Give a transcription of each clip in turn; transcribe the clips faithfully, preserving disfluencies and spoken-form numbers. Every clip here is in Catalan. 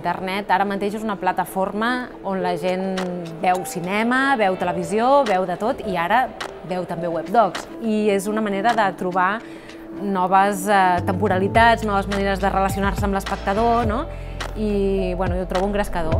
internet ara mateix és una plataforma on la gent veu cinema, veu televisió, veu de tot i ara veu també webdocs. I és una manera de trobar noves eh, temporalitats, noves maneres de relacionar-se amb l'espectador, no? I bueno, jo ho trobo engrescador.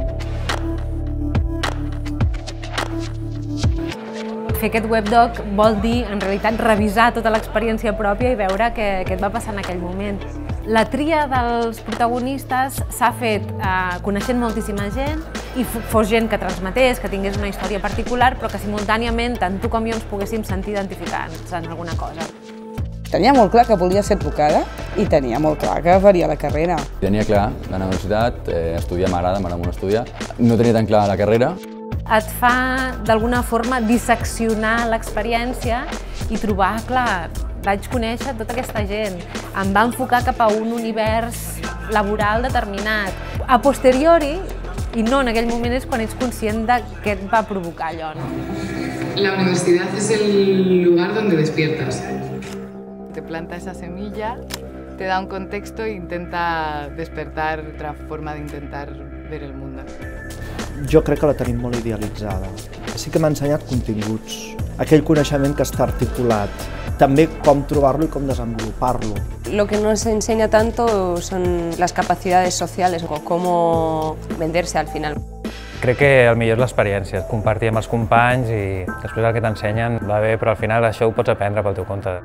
Fer aquest webdoc vol dir, en realitat, revisar tota l'experiència pròpia i veure què, què et va passar en aquell moment. La tria dels protagonistes s'ha fet eh, coneixent moltíssima gent i fos gent que transmetés, que tingués una història particular, però que simultàniament tant tu com jo ens poguéssim sentir identificats en alguna cosa. Tenia molt clar que volia ser advocada i tenia molt clar que faria la carrera. Tenia clar la universitat, eh, estudiar m'agrada, m'agrada molt estudiar. No tenia tan clar la carrera. Et fa, d'alguna forma, disseccionar l'experiència i trobar, clar, vaig conèixer tota aquesta gent. Em va enfocar cap a un univers laboral determinat. A posteriori, i no en aquell moment, és quan ets conscient de què et va provocar allò. La universidad es el lugar donde despiertas. Te planta esa semilla, te da un contexto e intenta despertar otra forma de intentar ver el mundo. Jo crec que la tenim molt idealitzada. Sí que m'ha ensenyat continguts, aquell coneixement que està articulat, també com trobar-lo i com desenvolupar-lo. Lo que no se enseña tanto son las capacidades sociales, o cómo venderse al final. Crec que el millor és l'experiència, compartir amb els companys i després el que t'ensenyen va bé, però al final això ho pots aprendre pel teu compte.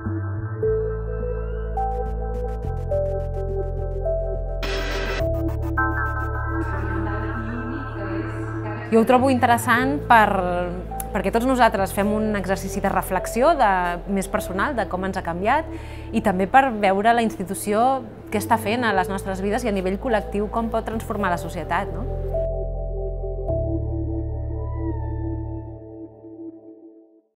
Jo ho trobo interessant per, perquè tots nosaltres fem un exercici de reflexió de, més personal de com ens ha canviat i també per veure la institució què està fent a les nostres vides i a nivell col·lectiu com pot transformar la societat, no?